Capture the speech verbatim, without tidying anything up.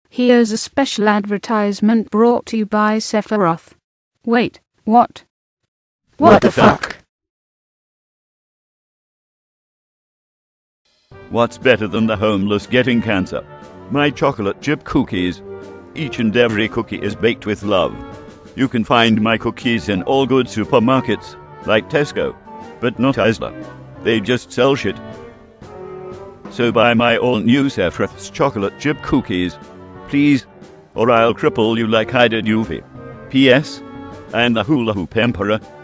Here's a special advertisement brought to you by Sephiroth. Wait, what? What, what the fuck? What's better than the homeless getting cancer? My chocolate chip cookies. Each and every cookie is baked with love. You can find my cookies in all good supermarkets, like Tesco, but not Asda. They just sell shit. So buy my all-new Sephiroth's chocolate chip cookies, please, or I'll cripple you like I did Yuffie. P S. I'm the hula hoop emperor.